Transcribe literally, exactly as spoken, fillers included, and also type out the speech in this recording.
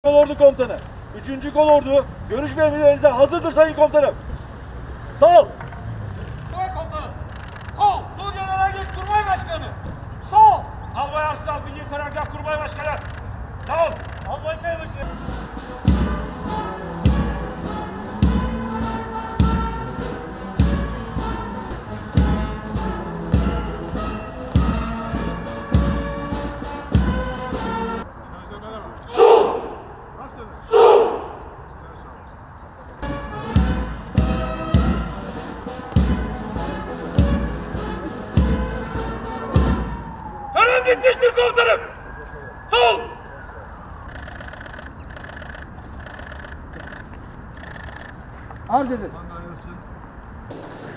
Kolordu komutanı. Üçüncü kolordu görüş ve emirlerinize hazırdır sayın komutanım. Sağ ol. Kurmay komutanım. Sol. Tuğgeneral Geç Kurmay Başkanı. Sol. Albay Arslan Milli Karargah Kurmay Başkanı. Sağ ol. Albay Çaybaşı. Tarım bitmiştir komutanım. Sağ ol. Arz edin.